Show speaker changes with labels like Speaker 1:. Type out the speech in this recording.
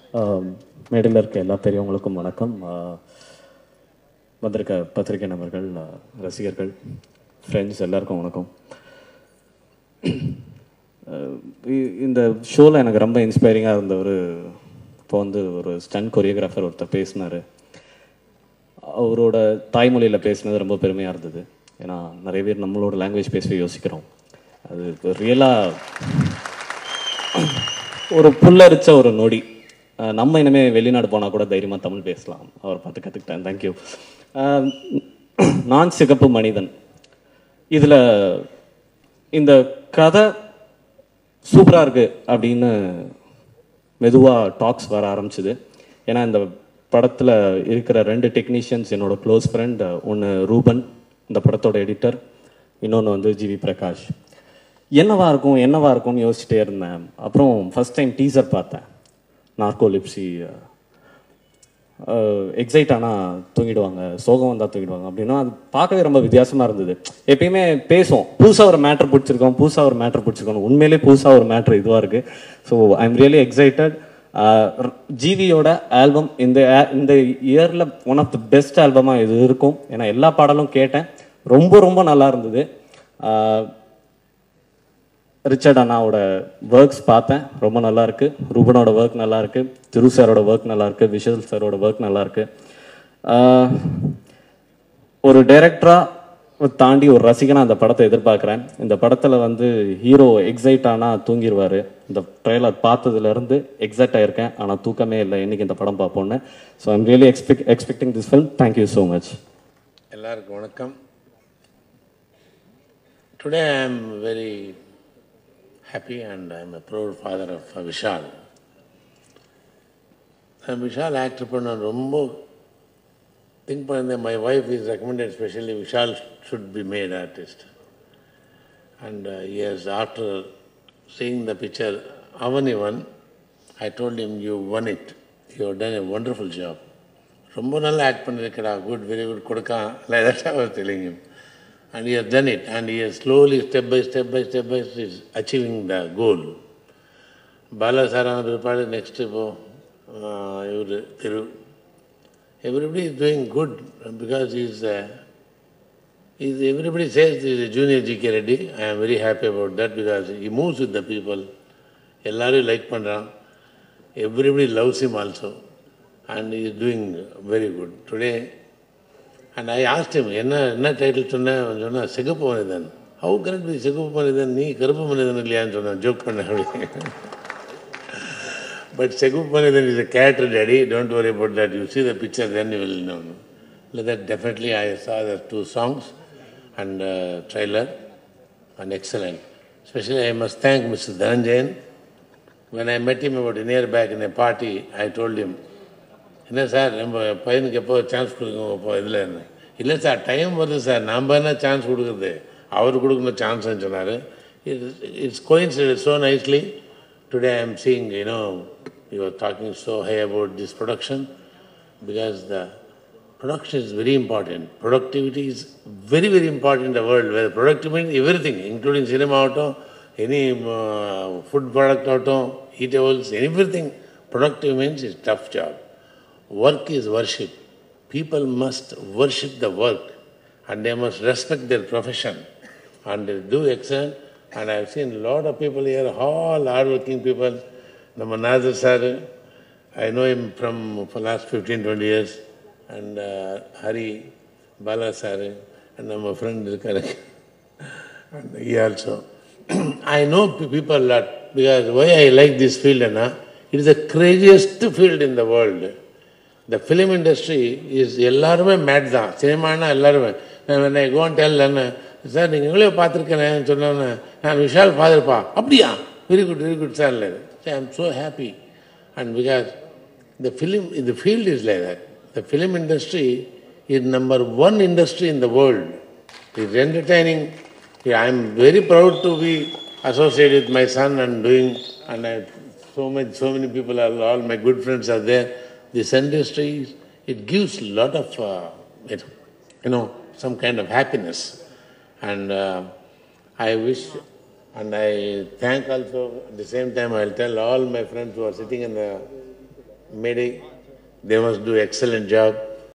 Speaker 1: மேடையில் இருக்க எல்லா பெரியவங்களுக்கும் வணக்கம். வந்திருக்க பத்திரிகை நபர்கள், ரசிகர்கள், ஃப்ரெண்ட்ஸ் எல்லாருக்கும் வணக்கம். இந்த ஷோவில் எனக்கு ரொம்ப இன்ஸ்பைரிங்காக இருந்த இப்போ ஒரு ஸ்டன் கொரியோகிராஃபர் ஒருத்தர் பேசினார். அவரோட தாய்மொழியில் பேசினது ரொம்ப பெருமையாக இருந்தது. ஏன்னா நிறைய பேர் நம்மளோட லாங்குவேஜ் பேசவே யோசிக்கிறோம். அது ரியலாக ஒரு புல்லரிச்ச ஒரு நொடி. நம்ம இனிமேல் வெளிநாடு போனால் கூட தைரியமாக தமிழ் பேசலாம். அவரை பார்த்து கற்றுக்கிட்டேன். தேங்க்யூ. நான் சிகப்பு மனிதன், இதில் இந்த கதை சூப்பராக இருக்குது அப்படின்னு மெதுவாக டாக்ஸ் வர ஆரம்பிச்சுது. ஏன்னா இந்த படத்தில் இருக்கிற 2 டெக்னீஷியன்ஸ் என்னோட க்ளோஸ் ஃப்ரெண்ட். ஒன்று ரூபன், இந்த படத்தோட எடிட்டர். இன்னொன்று ஜிவி பிரகாஷ். என்னவா இருக்கும்னு யோசிச்சுட்டே இருந்தேன். அப்புறம் ஃபஸ்ட் டைம் டீசர் பார்த்தேன். நார்கோலிப்சி எக்ஸைட் ஆனால் தூங்கிடுவாங்க, சோகம் வந்தால் தூங்கிடுவாங்க அப்படின்னா அது பார்க்கவே ரொம்ப வித்தியாசமாக இருந்தது. எப்பயுமே பேசுவோம், புதுசாக ஒரு மேட்ரு பிடிச்சிருக்கோம். உண்மையிலே புதுசாக ஒரு மேட்ரு இதுவாக இருக்குது. So I am really excited. ஜிவியோட ஆல்பம் இந்த இயரில் ஒன் ஆஃப் த பெஸ்ட் ஆல்பமாக இது இருக்கும். ஏன்னா எல்லா பாடலும் கேட்டேன், ரொம்ப ரொம்ப நல்லா இருந்தது. ரிச்சர்ட் அண்ணாவோட ஒர்க்ஸ் பார்த்தேன், ரொம்ப நல்லா இருக்கு. ரூபனோட ஒர்க் நல்லா இருக்கு, திரு சாரோட ஒர்க் நல்லா இருக்கு, விஷால் சாரோட ஒர்க் நல்லா இருக்கு. ஒரு டைரக்டரா தாண்டி ஒரு ரசிகனா அந்த படத்தை எதிர்பார்க்குறேன். இந்த படத்தில் ஹீரோ எக்ஸைட் ஆனால் தூங்கிடுவார். இந்த ட்ரெய்லர் பார்த்ததுல இருந்து எக்ஸைட் ஆயிருக்கேன், ஆனால் தூக்கமே இல்லை என்னைக்கு இந்த படம் பார்ப்போன்னு. So I'm really expecting this film. Thank you so much.
Speaker 2: எல்லாருக்கும் வணக்கம். Today I am very happy and I am a proud father of Vishal. Vishal actor பண்ண ரொம்ப திங்க் பண்ணேன். My wife is recommended especially Vishal should be made artist. And yes, after seeing the picture, Avanivan, I told him, you won it. You have done a wonderful job. ரொம்ப நல்லா act பண்ணிருக்கடா, good, very good, கொடுக்கா. Like that I was telling him. And he has done it, and he has slowly, step by step, is achieving the goal. Bala, Saranya, next Thiru. Everybody is doing good because everybody says he is a junior G.K. Reddy. I am very happy about that because he moves with the people. Ellaru like Pandran. Everybody loves him also, and he is doing very good today. And I asked him, என்ன title சொன்ன சிகப்பு மனிதன். How can it be சிகப்பு மனிதன், நீ கருப்பு மனிதன் இல்லையான்னு சொன்னேன், ஜோக் பண்ண. But சிகப்பு மனிதன் is a character, Daddy. Don't worry about that. You see the picture, then you will know. Like that, definitely I saw the 2 songs and trailer, and excellent. Especially I must thank Mr. Dhananjayan. When I met him about a year back in a party, I told him, என்ன sir நம்ம பையனுக்கு எப்போ chance கொடுக்குங்க இப்போ இதில் என்ன இல்லை sir, time வருது சார், நம்ம என்ன சான்ஸ் கொடுக்குறது, அவர் கொடுக்கணும் சான்ஸ்ன்னு சொன்னார். It's coincident so nicely. Today I am seeing, you are talking so high about this production because the production is very important. Productivity is very, very important in the world where productivity means everything, including cinema auto, any food product auto, eatables, everything. Productive means it's tough job. Work is worship. People must worship the work and they must respect their profession and they do excellent. And I have seen a lot of people here, all hard-working people. Nazar sir, I know him for last 15-20 years, and Hari, Bala sir, and my friend and he also. I know people a lot because why I like this field, it is the craziest field in the world. The film industry is எல்லாருமே mad தான், சினிமானா எல்லாருமே. When I go and tell them, sir நீங்கள் எங்களே பார்த்துருக்கேன் சொன்னேன், நான் விஷால் ஃபாதர்ப்பா, அப்படியா, very good sir. I am so happy. And because the field is like that. The film industry is number 1 industry in the world. It is entertaining. I am very proud to be associated with my son and doing, and so many people, all my good friends are there. This industry, it gives a lot of, some kind of happiness. And I wish, and I thank also, at the same time I will tell all my friends who are sitting in the Mayday, they must do excellent job.